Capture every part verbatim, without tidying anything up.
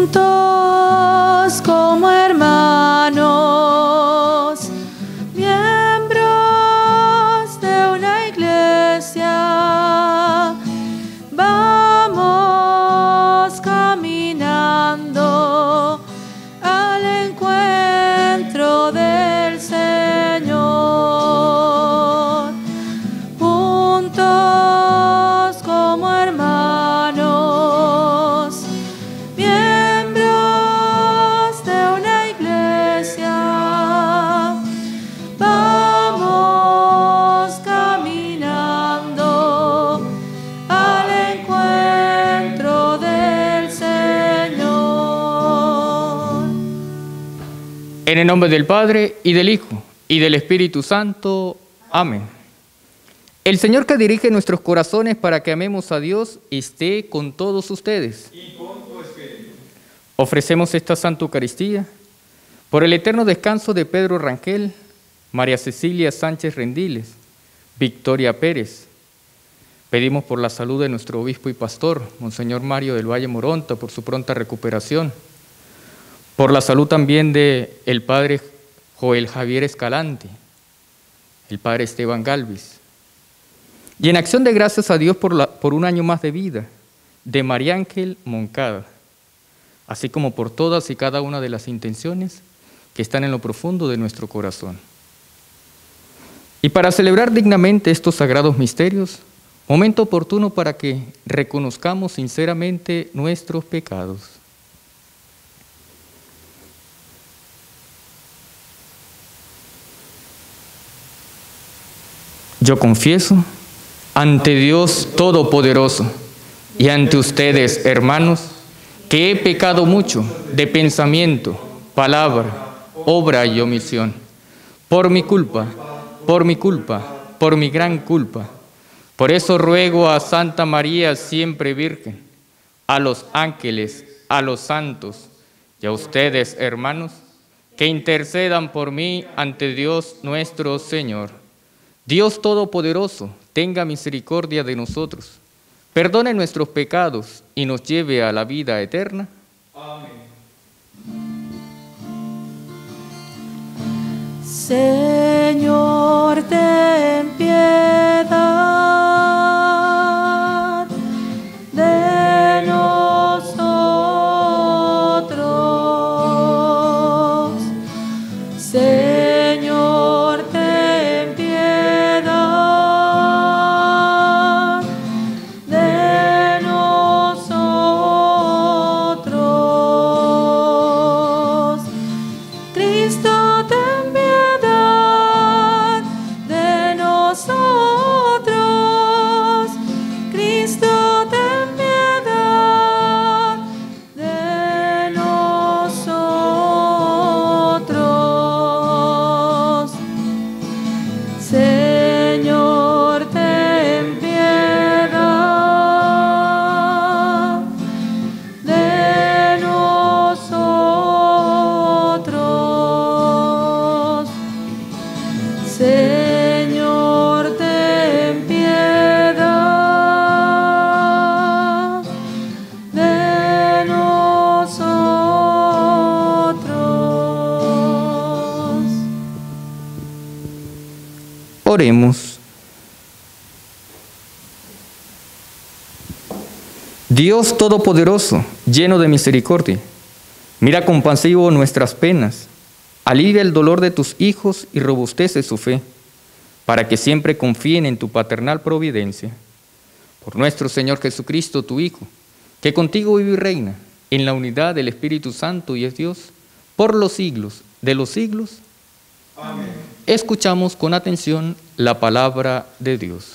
juntos como hermanos, miembros de una iglesia, vamos caminando al encuentro del Señor, juntos como hermanos, miembros de una iglesia, vamos caminando al encuentro del Señor. En el nombre del Padre, y del Hijo, y del Espíritu Santo. Amén. El Señor que dirige nuestros corazones para que amemos a Dios esté con todos ustedes. Y con tu espíritu. Ofrecemos esta Santa Eucaristía por el eterno descanso de Pedro Rangel, María Cecilia Sánchez Rendiles, Victoria Pérez. Pedimos por la salud de nuestro obispo y pastor, Monseñor Mario del Valle Moronta, por su pronta recuperación. Por la salud también de el padre Joel Javier Escalante, el padre Esteban Galvis. Y en acción de gracias a Dios por, la, por un año más de vida, de María Ángel Moncada, así como por todas y cada una de las intenciones que están en lo profundo de nuestro corazón. Y para celebrar dignamente estos sagrados misterios, momento oportuno para que reconozcamos sinceramente nuestros pecados. Yo confieso ante Dios Todopoderoso y ante ustedes, hermanos, que he pecado mucho de pensamiento, palabra, obra y omisión, por mi culpa, por mi culpa, por mi gran culpa. Por eso ruego a Santa María siempre Virgen, a los ángeles, a los santos y a ustedes, hermanos, que intercedan por mí ante Dios nuestro Señor. Dios Todopoderoso, tenga misericordia de nosotros, perdone nuestros pecados y nos lleve a la vida eterna. Amén. Señor, ten piedad de nosotros. Señor, ten piedad de nosotros. Cristo, ten piedad de nosotros. Cristo, ten piedad de nosotros. Señor, ten piedad de nosotros. Señor, ten piedad de nosotros. Oremos. Dios Todopoderoso, lleno de misericordia, mira compasivo nuestras penas, alivia el dolor de tus hijos y robustece su fe, para que siempre confíen en tu paternal providencia. Por nuestro Señor Jesucristo, tu Hijo, que contigo vive y reina en la unidad del Espíritu Santo y es Dios, por los siglos de los siglos. Amén. Escuchamos con atención la palabra de Dios.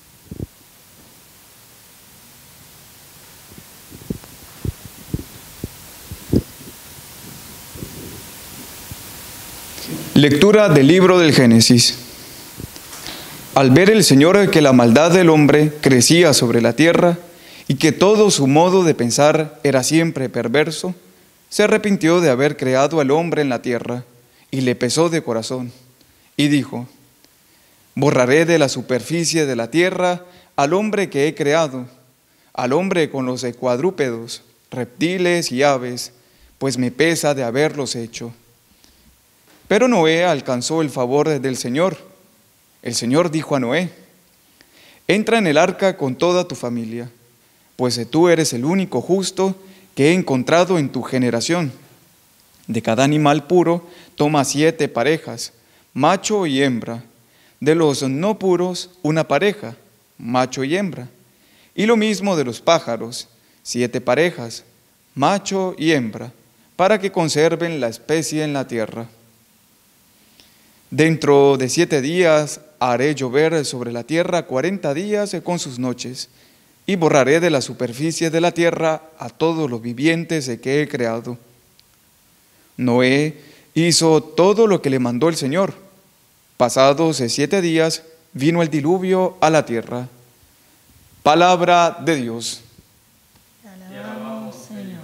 Lectura del libro del Génesis. Al ver el Señor que la maldad del hombre crecía sobre la tierra y que todo su modo de pensar era siempre perverso, se arrepintió de haber creado al hombre en la tierra y le pesó de corazón y dijo: borraré de la superficie de la tierra al hombre que he creado, al hombre con los cuadrúpedos, reptiles y aves, pues me pesa de haberlos hecho. Pero Noé alcanzó el favor del Señor. El Señor dijo a Noé: entra en el arca con toda tu familia, pues tú eres el único justo que he encontrado en tu generación. De cada animal puro toma siete parejas, macho y hembra. De los no puros, una pareja, macho y hembra. Y lo mismo de los pájaros, siete parejas, macho y hembra, para que conserven la especie en la tierra. Dentro de siete días haré llover sobre la tierra cuarenta días con sus noches, y borraré de la superficie de la tierra a todos los vivientes que he creado. Noé hizo todo lo que le mandó el Señor. Pasados siete días vino el diluvio a la tierra. Palabra de Dios. Te alabamos, Señor.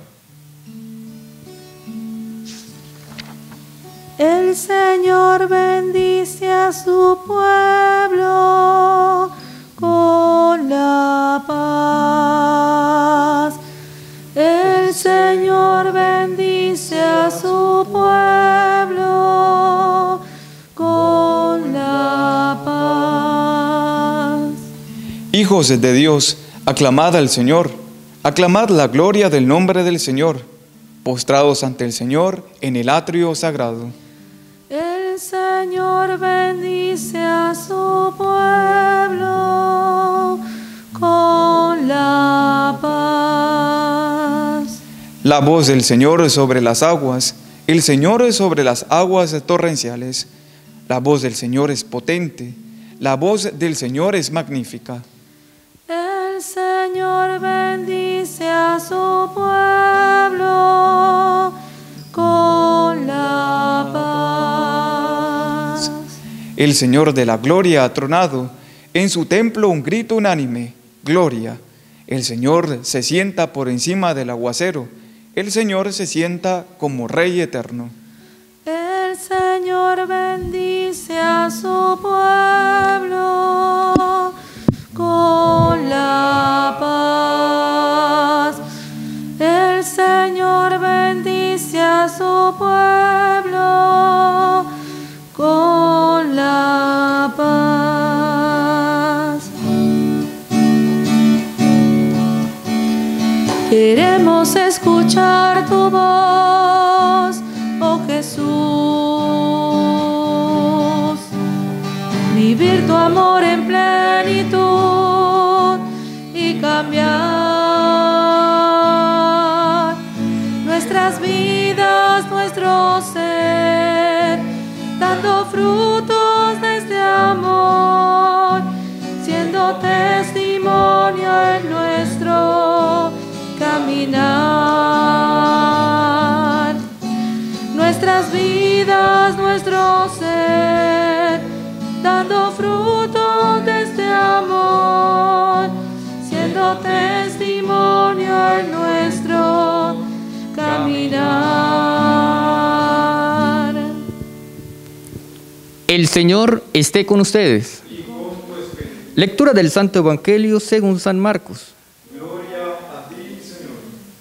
El Señor bendice a su pueblo con la paz. El Señor bendice a su pueblo con la paz. Hijos de Dios, aclamad al Señor, aclamad la gloria del nombre del Señor, postrados ante el Señor en el atrio sagrado. El Señor bendice a su pueblo con la paz. La voz del Señor sobre las aguas, el Señor sobre las aguas torrenciales. La voz del Señor es potente, la voz del Señor es magnífica. El Señor bendice a su pueblo con la paz. El Señor de la gloria ha tronado, en su templo un grito unánime, gloria. El Señor se sienta por encima del aguacero, el Señor se sienta como Rey eterno. El Señor bendice a su pueblo con la paz. El Señor bendice a su pueblo con la paz. Queremos escuchar tu voz, oh Jesús, vivir tu amor en plenitud y cambiar nuestras vidas, nuestro ser, dando frutos de este amor, siendo testimonio en nuestro caminar. Nuestras vidas, nuestro ser, dando frutos de este amor, siendo testimonio en nuestro caminar. El Señor esté con ustedes. Lectura del Santo Evangelio según San Marcos. Gloria a ti, Señor.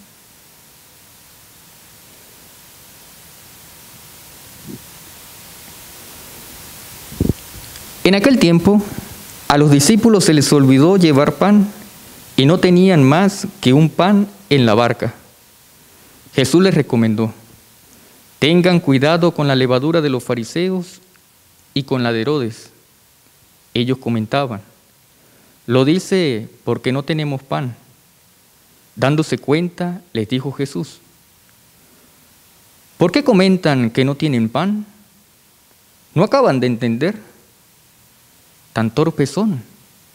En aquel tiempo, a los discípulos se les olvidó llevar pan y no tenían más que un pan en la barca. Jesús les recomendó: tengan cuidado con la levadura de los fariseos y con la de Herodes. Ellos comentaban: lo dice porque no tenemos pan. Dándose cuenta, les dijo Jesús: ¿por qué comentan que no tienen pan? ¿No acaban de entender? Tan torpes son.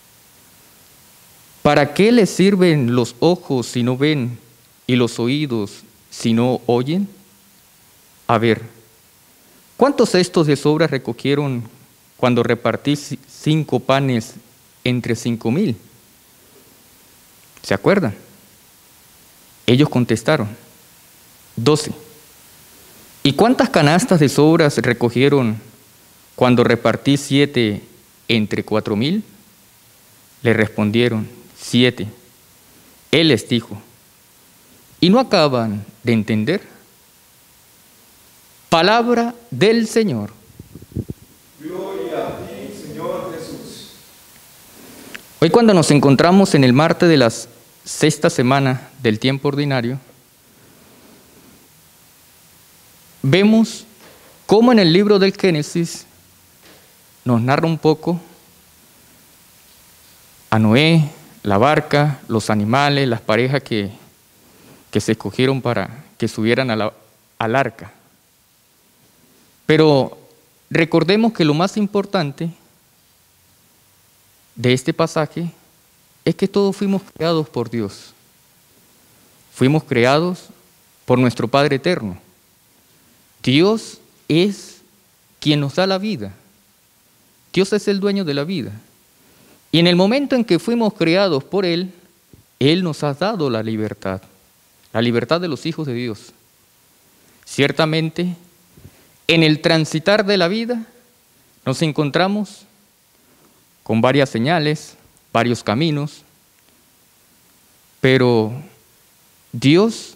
¿Para qué les sirven los ojos si no ven y los oídos si no oyen? A ver, ¿cuántos cestos de sobra recogieron cuando repartí cinco panes entre cinco mil? ¿Se acuerdan? Ellos contestaron: doce. ¿Y cuántas canastas de sobras recogieron cuando repartí siete entre cuatro mil? Le respondieron: siete. Él les dijo: ¿y no acaban de entender? Palabra del Señor. Gloria a ti, Señor Jesús. Hoy, cuando nos encontramos en el martes de la sexta semana del tiempo ordinario, vemos cómo en el libro del Génesis nos narra un poco a Noé, la barca, los animales, las parejas que, que se escogieron para que subieran a la, al arca. Pero recordemos que lo más importante de este pasaje es que todos fuimos creados por Dios. Fuimos creados por nuestro Padre Eterno. Dios es quien nos da la vida. Dios es el dueño de la vida. Y en el momento en que fuimos creados por Él, Él nos ha dado la libertad, la libertad de los hijos de Dios. Ciertamente, en el transitar de la vida nos encontramos con varias señales, varios caminos, pero Dios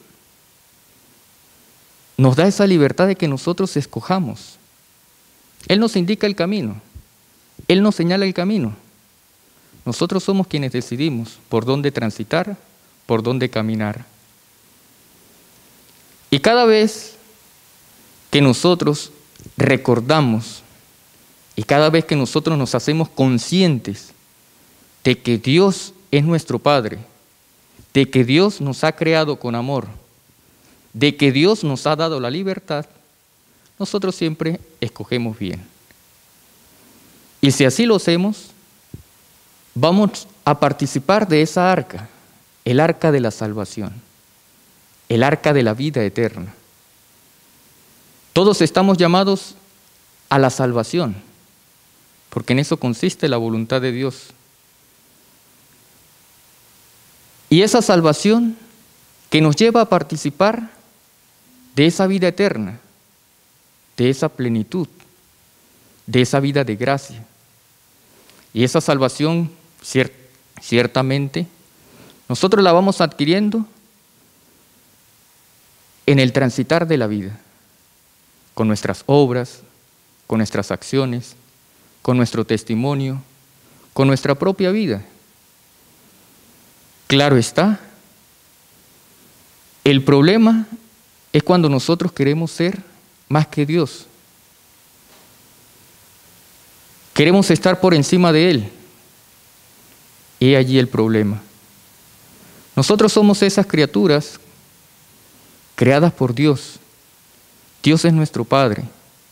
nos da esa libertad de que nosotros escojamos. Él nos indica el camino, Él nos señala el camino. Nosotros somos quienes decidimos por dónde transitar, por dónde caminar. Y cada vez que nosotros recordamos y cada vez que nosotros nos hacemos conscientes de que Dios es nuestro Padre, de que Dios nos ha creado con amor, de que Dios nos ha dado la libertad, nosotros siempre escogemos bien. Y si así lo hacemos, vamos a participar de esa arca, el arca de la salvación, el arca de la vida eterna. Todos estamos llamados a la salvación, porque en eso consiste la voluntad de Dios. Y esa salvación que nos lleva a participar de esa vida eterna, de esa plenitud, de esa vida de gracia. Y esa salvación, cier- ciertamente, nosotros la vamos adquiriendo en el transitar de la vida, con nuestras obras, con nuestras acciones, con nuestro testimonio, con nuestra propia vida. Claro está, el problema es cuando nosotros queremos ser más que Dios. Queremos estar por encima de Él. He allí el problema. Nosotros somos esas criaturas creadas por Dios. Dios es nuestro Padre.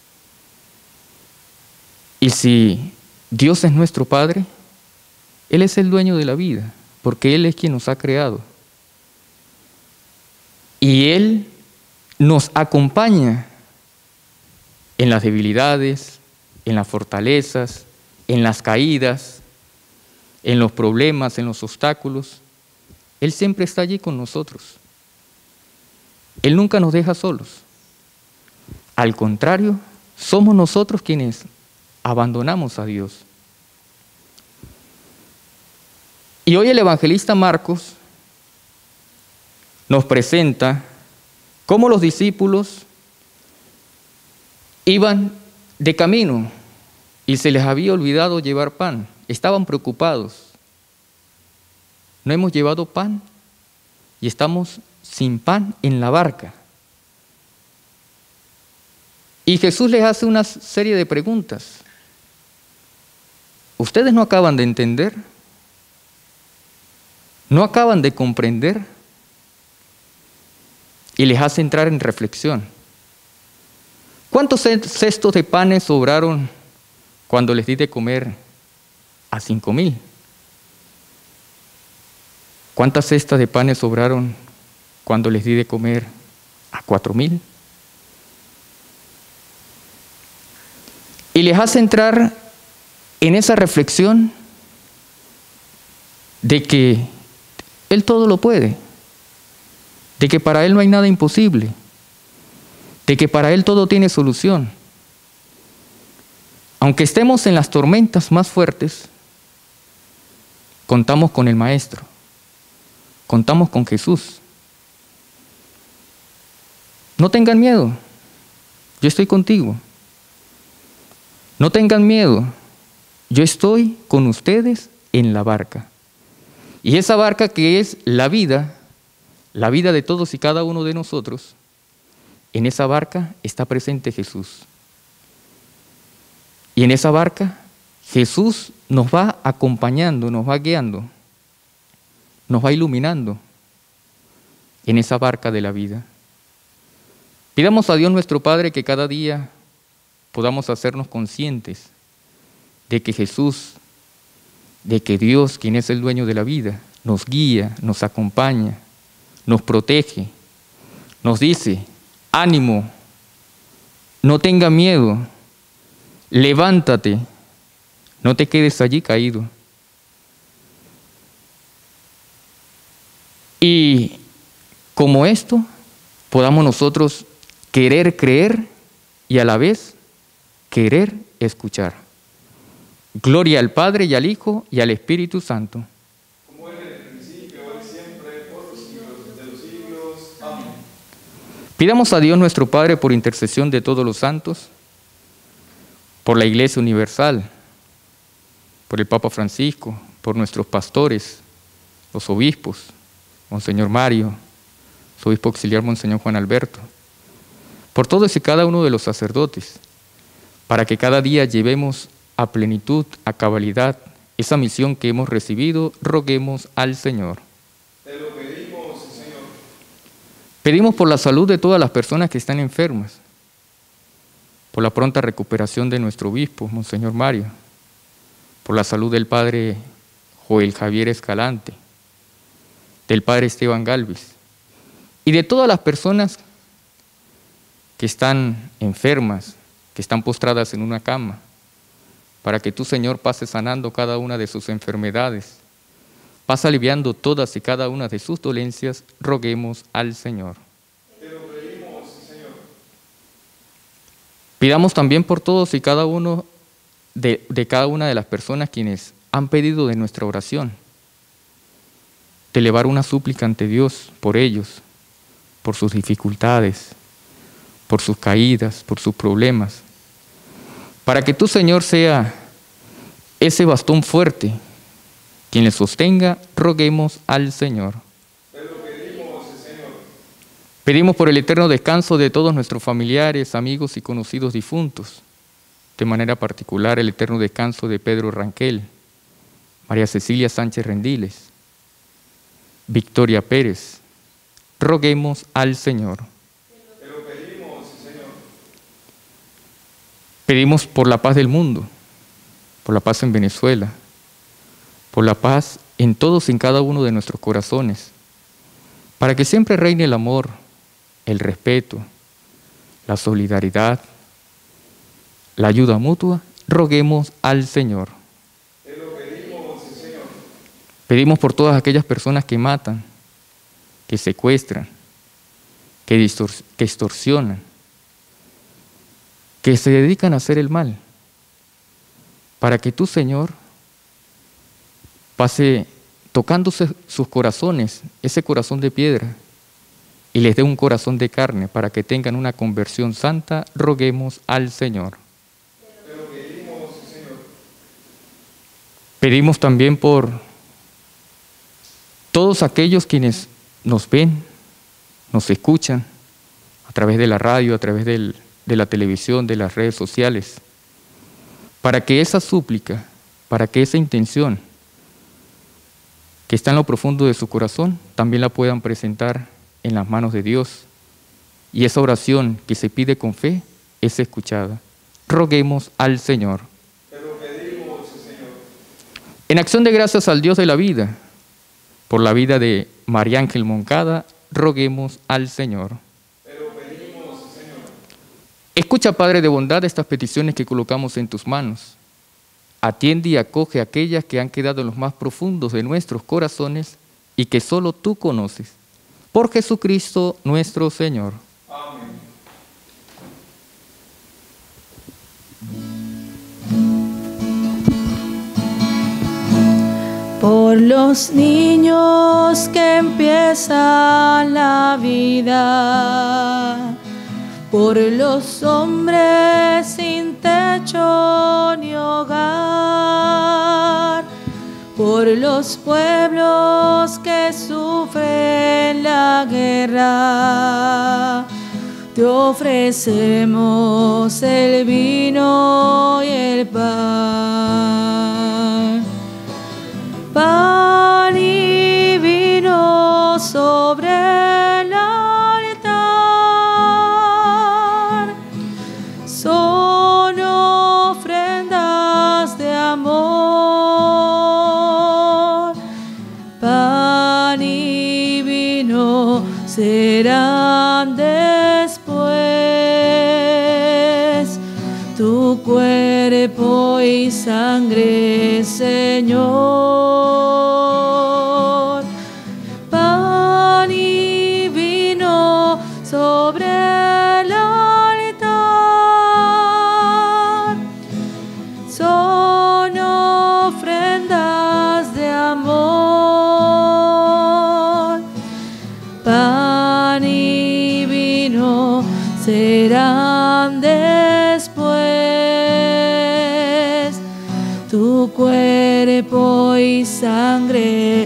Y si Dios es nuestro Padre, Él es el dueño de la vida, porque Él es quien nos ha creado. Y Él nos acompaña en las debilidades, en las fortalezas, en las caídas, en los problemas, en los obstáculos. Él siempre está allí con nosotros. Él nunca nos deja solos. Al contrario, somos nosotros quienes abandonamos a Dios. Y hoy el evangelista Marcos nos presenta cómo los discípulos iban de camino y se les había olvidado llevar pan. Estaban preocupados. No hemos llevado pan y estamos sin pan en la barca. Y Jesús les hace una serie de preguntas. ¿Ustedes no acaban de entender? ¿No acaban de comprender? Y les hace entrar en reflexión. ¿Cuántos cestos de panes sobraron cuando les di de comer a cinco mil? ¿Cuántas cestas de panes sobraron cuando les di de comer a cuatro mil? Y les hace entrar en esa reflexión de que Él todo lo puede, de que para Él no hay nada imposible, de que para Él todo tiene solución. Aunque estemos en las tormentas más fuertes, contamos con el Maestro, contamos con Jesús. No tengan miedo, yo estoy contigo. No tengan miedo, yo estoy con ustedes en la barca. Y esa barca que es la vida, la vida de todos y cada uno de nosotros, en esa barca está presente Jesús. Y en esa barca Jesús nos va acompañando, nos va guiando, nos va iluminando en esa barca de la vida. Pidamos a Dios nuestro Padre que cada día podamos hacernos conscientes de que Jesús, de que Dios, quien es el dueño de la vida, nos guía, nos acompaña, nos protege, nos dice: ánimo, no tenga miedo, levántate, no te quedes allí caído. Y como esto, podamos nosotros querer creer y a la vez querer escuchar. Gloria al Padre y al Hijo y al Espíritu Santo. Como era en el principio, ahora y siempre, por los siglos de los siglos. Amén. Pidamos a Dios nuestro Padre por intercesión de todos los santos, por la Iglesia Universal, por el Papa Francisco, por nuestros pastores, los obispos, Monseñor Mario, su obispo auxiliar Monseñor Juan Alberto, por todos y cada uno de los sacerdotes, para que cada día llevemos a plenitud, a cabalidad, esa misión que hemos recibido, roguemos al Señor. Te lo pedimos, Señor. Pedimos por la salud de todas las personas que están enfermas, por la pronta recuperación de nuestro obispo, Monseñor Mario, por la salud del Padre Joel Javier Escalante, del Padre Esteban Galvis, y de todas las personas que están enfermas, que están postradas en una cama, para que tú, Señor, pases sanando cada una de sus enfermedades, pasa aliviando todas y cada una de sus dolencias, roguemos al Señor. Te lo pedimos, Señor. Pidamos también por todos y cada uno de, de cada una de las personas quienes han pedido de nuestra oración, de elevar una súplica ante Dios por ellos, por sus dificultades, por sus caídas, por sus problemas, para que tú, Señor, sea ese bastón fuerte, quien les sostenga, roguemos al Señor. Te lo pedimos, Señor. Pedimos por el eterno descanso de todos nuestros familiares, amigos y conocidos difuntos, de manera particular el eterno descanso de Pedro Ranquel, María Cecilia Sánchez Rendiles, Victoria Pérez, roguemos al Señor. Te lo pedimos, Señor. Pedimos por la paz del mundo, por la paz en Venezuela, por la paz en todos y en cada uno de nuestros corazones, para que siempre reine el amor, el respeto, la solidaridad, la ayuda mutua, roguemos al Señor. Te lo pedimos, Señor. Pedimos por todas aquellas personas que matan, que secuestran, que, distors- que extorsionan, que se dedican a hacer el mal, para que tú, Señor, pase tocándose sus corazones, ese corazón de piedra, y les dé un corazón de carne, para que tengan una conversión santa, roguemos al Señor. Te lo pedimos, Señor. Pedimos también por todos aquellos quienes nos ven, nos escuchan, a través de la radio, a través del, de la televisión, de las redes sociales, para que esa súplica, para que esa intención que está en lo profundo de su corazón, también la puedan presentar en las manos de Dios, y esa oración que se pide con fe es escuchada. Roguemos al Señor. Te lo pedimos, Señor. En acción de gracias al Dios de la vida, por la vida de María Ángel Moncada, roguemos al Señor. Te lo pedimos, Señor. Escucha, Padre de bondad, estas peticiones que colocamos en tus manos. Atiende y acoge aquellas que han quedado en los más profundos de nuestros corazones y que solo tú conoces. Por Jesucristo nuestro Señor. Amén. Por los niños que empiezan la vida, por los hombres sin techo ni hogar, por los pueblos que sufren la guerra. Te ofrecemos el vino y el pan, pan y vino sobre el altar. Son ofrendas de amor, pan y vino serán después tu cuerpo y sangre, Señor. Pan y vino sobre el altar, son ofrendas de amor. Pan y vino serán después tu cuerpo y sangre,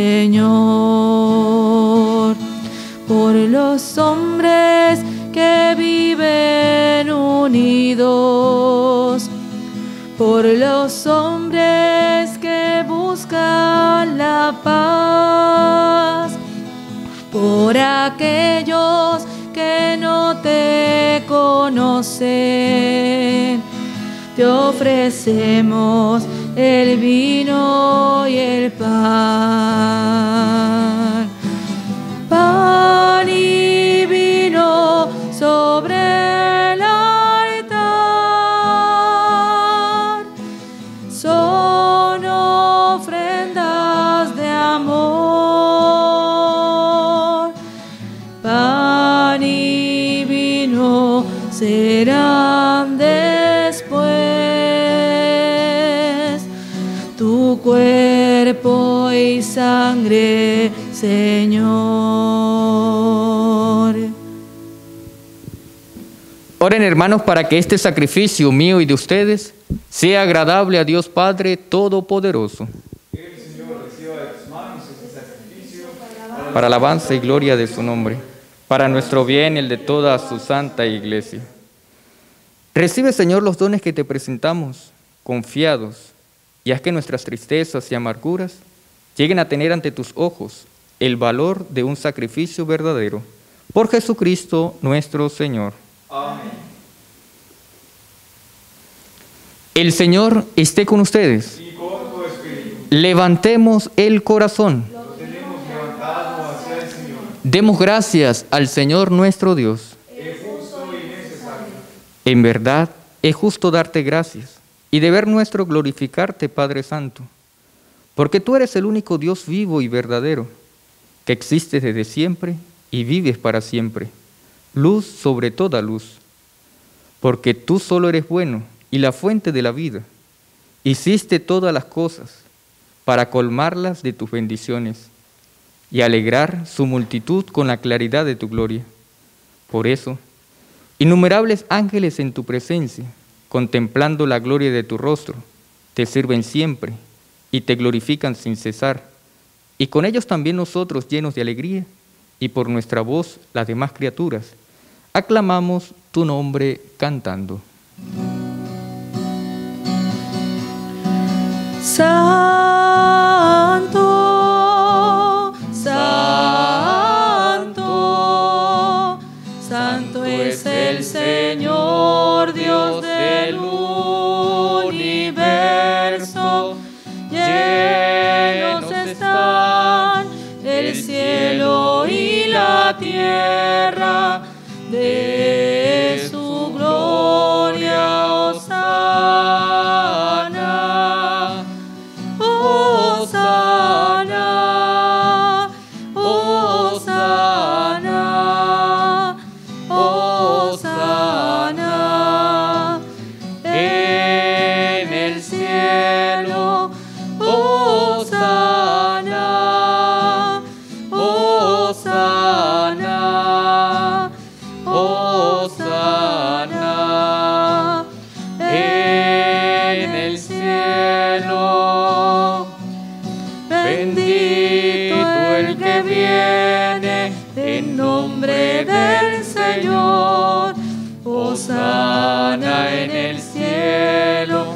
Señor. Por los hombres que viven unidos, por los hombres que buscan la paz, por aquellos que no te conocen, te ofrecemos el vino y el pan. Pan y vino sobre el altar, son ofrendas de amor. Pan y vino serán después tu cuerpo y sangre, Señor. Oren, hermanos, para que este sacrificio mío y de ustedes sea agradable a Dios Padre Todopoderoso, Que el Señor reciba de tus manos este sacrificio para alabanza y gloria de su nombre, para nuestro bien y el de toda su santa iglesia. Recibe, Señor, los dones que te presentamos, confiados, y haz que nuestras tristezas y amarguras lleguen a tener ante tus ojos el valor de un sacrificio verdadero. Por Jesucristo nuestro Señor. Amén. El Señor esté con ustedes. Y con tu espíritu. Levantemos el corazón. Lo tenemos levantado hacia el Señor. Demos gracias al Señor nuestro Dios. Es justo y necesario. En verdad, es justo darte gracias y deber nuestro glorificarte, Padre Santo, porque tú eres el único Dios vivo y verdadero, que existes desde siempre y vives para siempre, luz sobre toda luz, porque tú solo eres bueno y la fuente de la vida. Hiciste todas las cosas para colmarlas de tus bendiciones y alegrar su multitud con la claridad de tu gloria. Por eso, innumerables ángeles en tu presencia, contemplando la gloria de tu rostro, te sirven siempre y te glorifican sin cesar, y con ellos también nosotros, llenos de alegría, y por nuestra voz las demás criaturas, aclamamos tu nombre cantando. Santo, santo, santo es el Señor, Dios del universo. Llenos están el cielo y la tierra de su gloria. Hosana, Hosana, Hosana, Hosana en el cielo. Hosana, Hosana el que viene en nombre del Señor. Hosana en el cielo,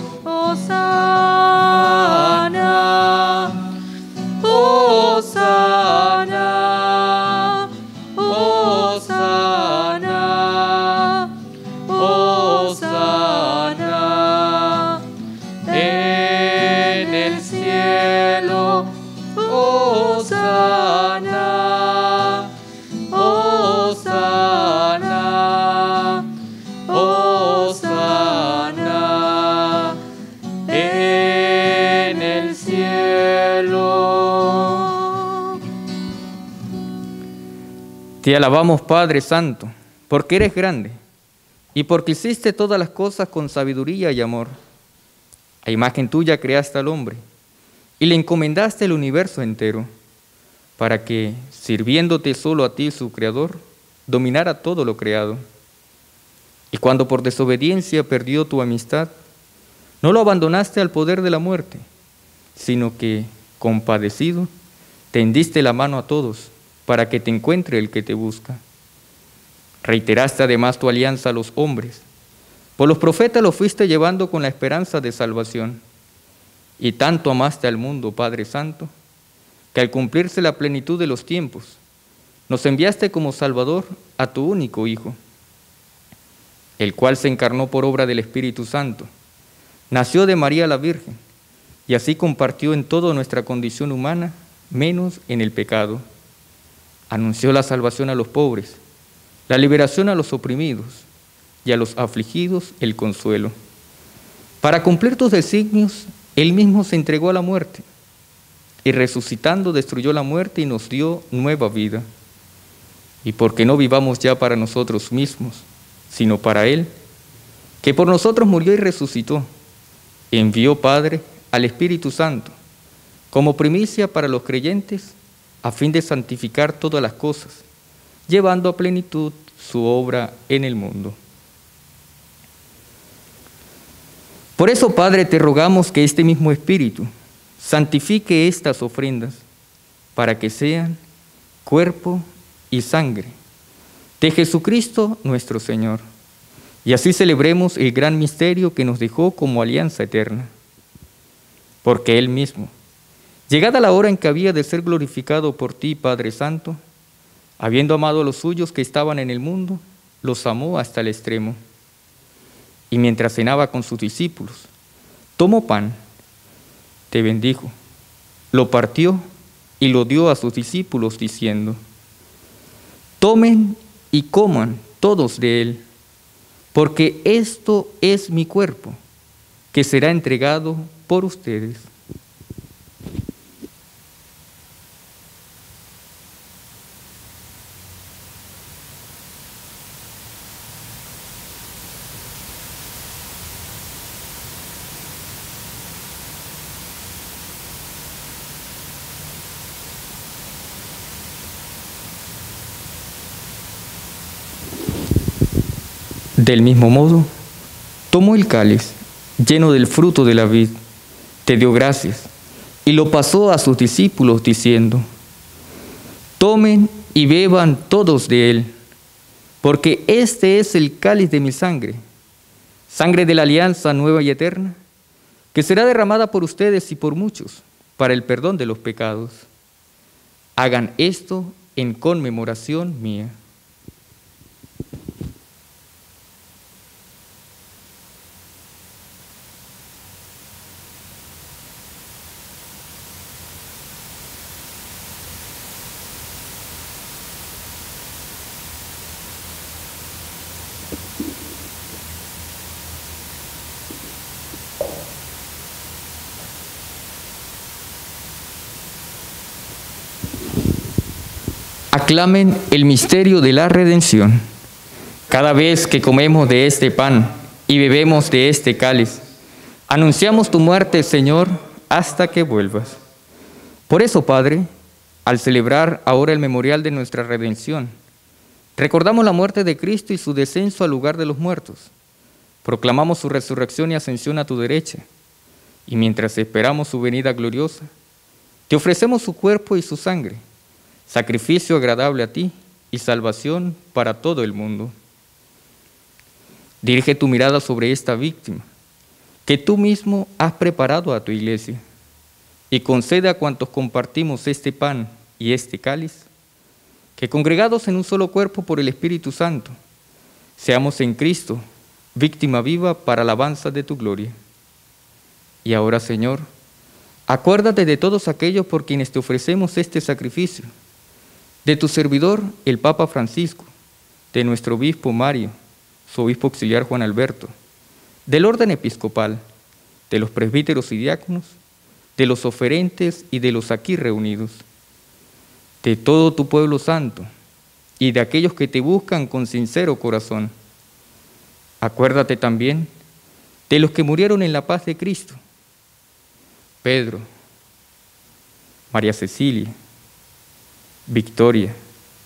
Hosana, Hosana, Hosana, Hosana en el cielo, Hosana, Hosana, Hosana en el cielo. Te alabamos, Padre Santo, porque eres grande y porque hiciste todas las cosas con sabiduría y amor. A imagen tuya creaste al hombre y le encomendaste el universo entero, para que, sirviéndote solo a ti, su Creador, dominara todo lo creado. Y cuando por desobediencia perdió tu amistad, no lo abandonaste al poder de la muerte, sino que, compadecido, tendiste la mano a todos, para que te encuentre el que te busca. Reiteraste además tu alianza a los hombres. Por los profetas los fuiste llevando con la esperanza de salvación. Y tanto amaste al mundo, Padre Santo, que al cumplirse la plenitud de los tiempos, nos enviaste como Salvador a tu único Hijo, el cual se encarnó por obra del Espíritu Santo, nació de María la Virgen, y así compartió en toda nuestra condición humana, menos en el pecado. Anunció la salvación a los pobres, la liberación a los oprimidos, y a los afligidos el consuelo. Para cumplir tus designios, Él mismo se entregó a la muerte, y resucitando destruyó la muerte y nos dio nueva vida. Y porque no vivamos ya para nosotros mismos, sino para Él, que por nosotros murió y resucitó, envió, Padre, al Espíritu Santo, como primicia para los creyentes, a fin de santificar todas las cosas, llevando a plenitud su obra en el mundo. Por eso, Padre, te rogamos que este mismo Espíritu santifique estas ofrendas, para que sean cuerpo y sangre de Jesucristo nuestro Señor, y así celebremos el gran misterio que nos dejó como alianza eterna. Porque Él mismo, llegada la hora en que había de ser glorificado por ti, Padre Santo, habiendo amado a los suyos que estaban en el mundo, los amó hasta el extremo. Y mientras cenaba con sus discípulos, tomó pan, te bendijo, lo partió y lo dio a sus discípulos, diciendo: tomen y coman todos de él, porque esto es mi cuerpo, que será entregado por ustedes. Del mismo modo, tomó el cáliz, lleno del fruto de la vid, te dio gracias, y lo pasó a sus discípulos, diciendo: tomen y beban todos de él, porque este es el cáliz de mi sangre, sangre de la alianza nueva y eterna, que será derramada por ustedes y por muchos, para el perdón de los pecados. Hagan esto en conmemoración mía. Aclamen el misterio de la redención. Cada vez que comemos de este pan y bebemos de este cáliz, anunciamos tu muerte, Señor, hasta que vuelvas. Por eso, Padre, al celebrar ahora el memorial de nuestra redención, recordamos la muerte de Cristo y su descenso al lugar de los muertos. Proclamamos su resurrección y ascensión a tu derecha, y mientras esperamos su venida gloriosa, te ofrecemos su cuerpo y su sangre, sacrificio agradable a ti y salvación para todo el mundo. Dirige tu mirada sobre esta víctima, que tú mismo has preparado a tu iglesia, y concede a cuantos compartimos este pan y este cáliz, que congregados en un solo cuerpo por el Espíritu Santo, seamos en Cristo víctima viva para alabanza de tu gloria. Y ahora, Señor, acuérdate de todos aquellos por quienes te ofrecemos este sacrificio, de tu servidor, el Papa Francisco, de nuestro obispo Mario, su obispo auxiliar Juan Alberto, del orden episcopal, de los presbíteros y diáconos, de los oferentes y de los aquí reunidos, de todo tu pueblo santo y de aquellos que te buscan con sincero corazón. Acuérdate también de los que murieron en la paz de Cristo: Pedro, María Cecilia, Victoria,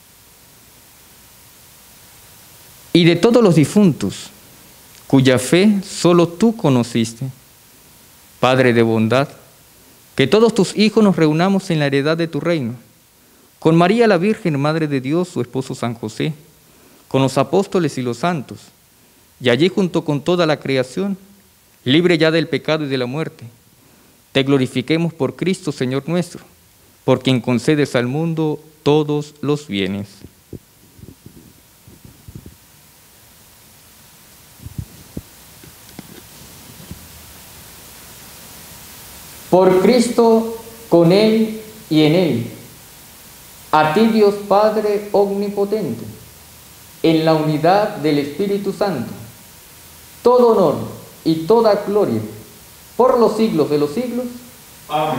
y de todos los difuntos, cuya fe solo tú conociste. Padre de bondad, que todos tus hijos nos reunamos en la heredad de tu reino, con María la Virgen, Madre de Dios, su esposo San José, con los apóstoles y los santos, y allí junto con toda la creación, libre ya del pecado y de la muerte, te glorifiquemos por Cristo, Señor nuestro, por quien concedes al mundo todos los bienes. Por Cristo, con Él y en Él, a ti Dios Padre omnipotente, en la unidad del Espíritu Santo, todo honor y toda gloria, por los siglos de los siglos. Amén.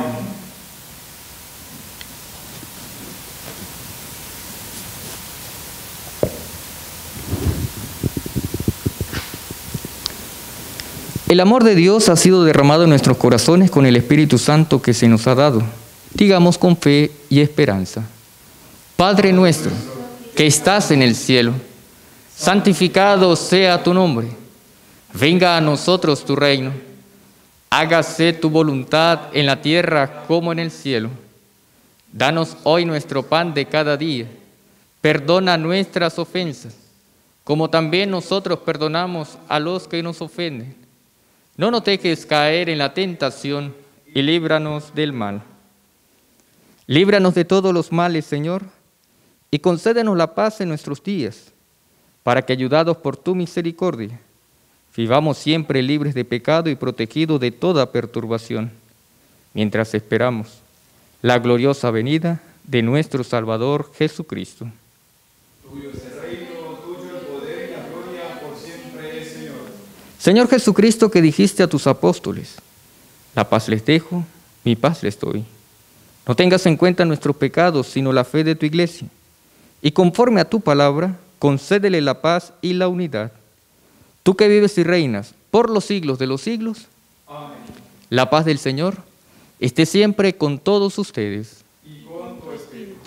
El amor de Dios ha sido derramado en nuestros corazones con el Espíritu Santo que se nos ha dado. Digamos con fe y esperanza: Padre nuestro, que estás en el cielo, santificado sea tu nombre. Venga a nosotros tu reino. Hágase tu voluntad en la tierra como en el cielo. Danos hoy nuestro pan de cada día. Perdona nuestras ofensas, como también nosotros perdonamos a los que nos ofenden. No nos dejes caer en la tentación y líbranos del mal. Líbranos de todos los males, Señor, y concédenos la paz en nuestros días, para que, ayudados por tu misericordia, vivamos siempre libres de pecado y protegidos de toda perturbación, mientras esperamos la gloriosa venida de nuestro Salvador Jesucristo. Tuyo es el reino, tuyo el poder y la gloria por siempre, Señor. Señor Jesucristo, que dijiste a tus apóstoles: la paz les dejo, mi paz les doy. No tengas en cuenta nuestros pecados, sino la fe de tu iglesia, y conforme a tu palabra, concédele la paz y la unidad. Tú que vives y reinas por los siglos de los siglos, Amén. la paz del Señor esté siempre con todos ustedes. Y con tu espíritu.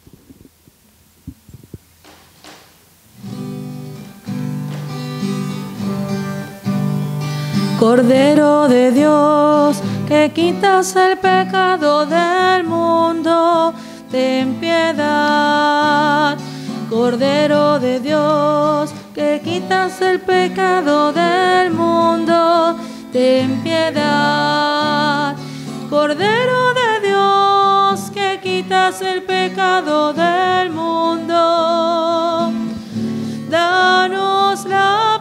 Cordero de Dios, que quitas el pecado del mundo, ten piedad. Cordero de Dios, que quitas el pecado del mundo, ten piedad. Cordero de Dios, que quitas el pecado del mundo, danos la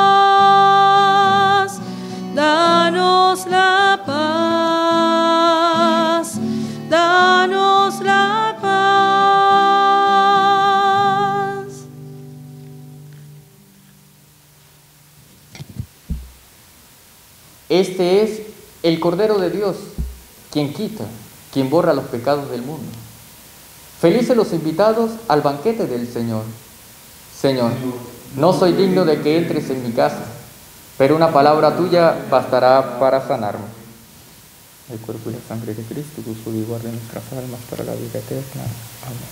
paz, danos la paz, danos la paz. Este es el Cordero de Dios, quien quita, quien borra los pecados del mundo. Felices los invitados al banquete del Señor. Señor, no soy digno de que entres en mi casa, pero una palabra tuya bastará para sanarme. El cuerpo y la sangre de Cristo, uso y guarde nuestras almas para la vida eterna. Amén.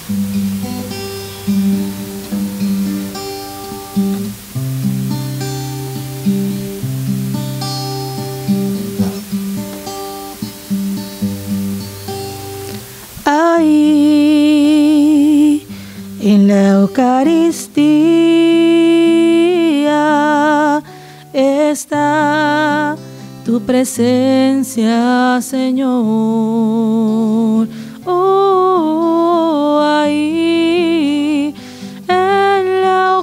Ahí en la Eucaristía está tu presencia, Señor. Oh, ahí en la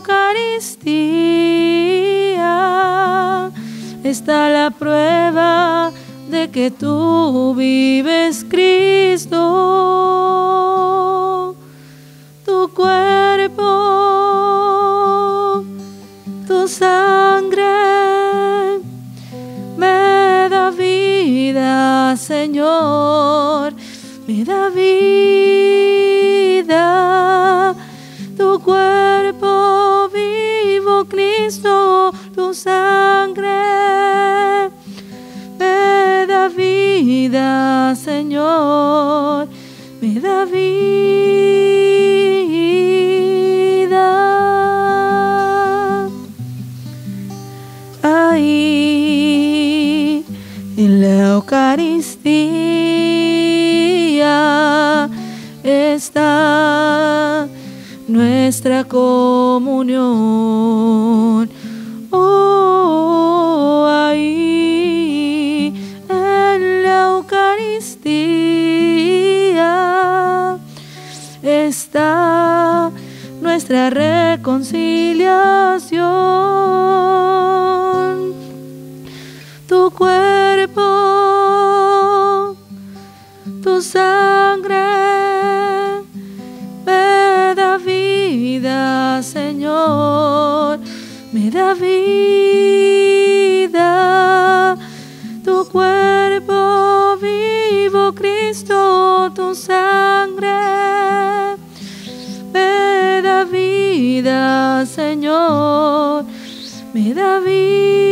Eucaristía está la prueba de que tú vives, Cristo. Tu cuerpo, tu sangre me da vida, Señor, me da vida. Tu cuerpo vivo, Cristo, tu sangre me da vida, Señor, me da vida. Ahí en la Eucaristía está nuestra comunión. Oh, ahí en la Eucaristía está nuestra reconciliación. Tu cuerpo, tu sangre me da vida, Señor, me da vida. Tu cuerpo vivo, Cristo, tu sangre me da vida, Señor, me da vida.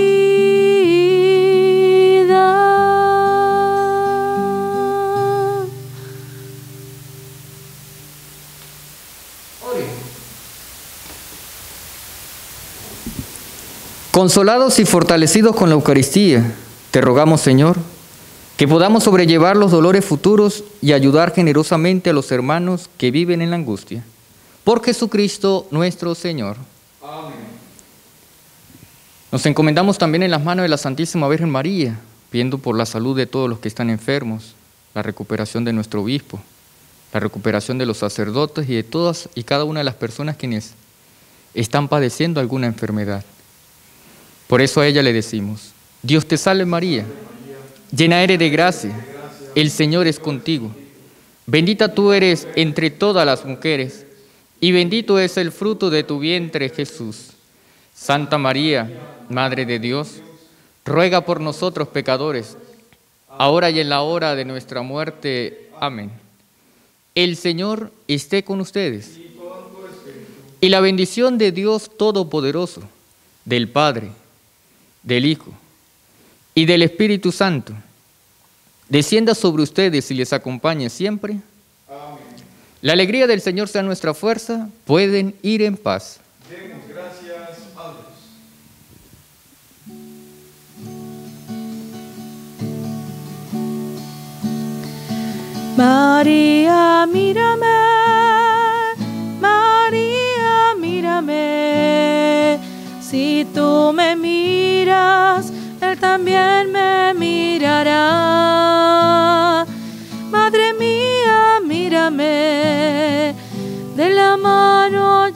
Consolados y fortalecidos con la Eucaristía, te rogamos, Señor, que podamos sobrellevar los dolores futuros y ayudar generosamente a los hermanos que viven en la angustia. Por Jesucristo nuestro Señor. Amén. Nos encomendamos también en las manos de la Santísima Virgen María, pidiendo por la salud de todos los que están enfermos, la recuperación de nuestro obispo, la recuperación de los sacerdotes y de todas y cada una de las personas quienes están padeciendo alguna enfermedad. Por eso a ella le decimos: Dios te salve María, llena eres de gracia, el Señor es contigo. Bendita tú eres entre todas las mujeres, y bendito es el fruto de tu vientre, Jesús. Santa María, Madre de Dios, ruega por nosotros pecadores, ahora y en la hora de nuestra muerte. Amén. El Señor esté con ustedes. Y la bendición de Dios Todopoderoso, del Padre, del Hijo y del Espíritu Santo, descienda sobre ustedes y les acompañe siempre. Amén. La alegría del Señor sea nuestra fuerza. Pueden ir en paz. Demos gracias a Dios. María, mírame, María, mírame, si tú me miras, Él también me mirará. Madre mía, mírame, de la mano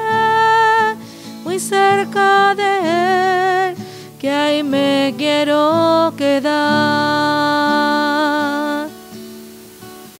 llévame, muy cerca de Él, que ahí me quiero